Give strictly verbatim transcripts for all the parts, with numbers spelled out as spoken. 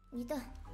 Gitu.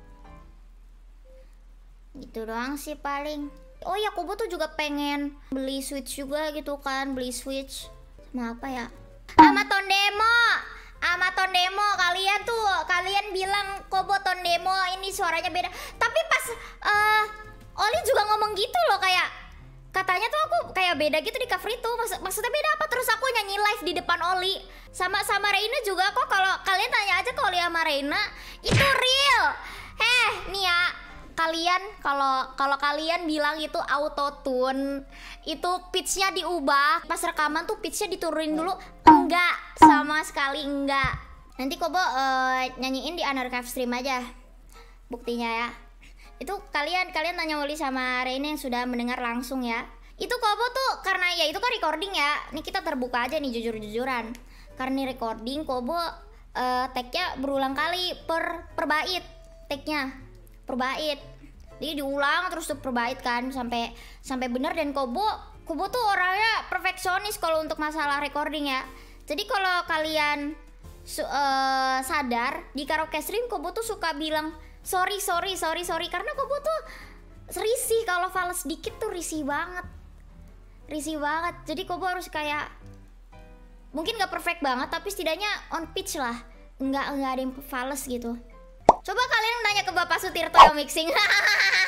Gitu doang sih paling. Oh ya, Kobo tuh juga pengen beli Switch juga gitu kan, beli Switch sama apa ya? Sama Tondemo. Sama Tondemo, kalian tuh kalian bilang Kobo Tondemo ini suaranya beda. Tapi pas uh, Oli juga ngomong gitu loh, kayak katanya tuh aku kayak beda gitu di cover itu. Maksud, maksudnya beda apa? Terus aku nyanyi live di depan Oli. Sama sama Reina juga kok, kalau kalian tanya aja ke Oli sama Reina, itu real. Heh, nih ya, kalian kalau kalau kalian bilang itu auto tune, itu pitchnya diubah, pas rekaman tuh pitchnya diturunin dulu, enggak, sama sekali enggak. Nanti Kobo uh, nyanyiin di Unarchive stream aja buktinya ya. Itu kalian kalian tanya Oli sama Reina yang sudah mendengar langsung ya. Itu Kobo tuh karena ya itu kan recording ya. Nih kita terbuka aja nih, jujur-jujuran. Karena ini recording, Kobo uh, tag-nya berulang kali per per bait, tag-nya per bait. Jadi diulang terus tuh per bait kan sampai sampai benar. Dan Kobo Kobo tuh orangnya perfeksionis kalau untuk masalah recording ya. Jadi kalau kalian uh, sadar di karaoke stream, Kobo tuh suka bilang sorry sorry sorry sorry karena Kobo tuh risih kalau fals dikit tuh, risih banget, risih banget. Jadi Kobo harus kayak mungkin nggak perfect banget tapi setidaknya on pitch lah, nggak nggak ada yang fals gitu. Coba kalian nanya ke Bapak Sutirto yang mixing.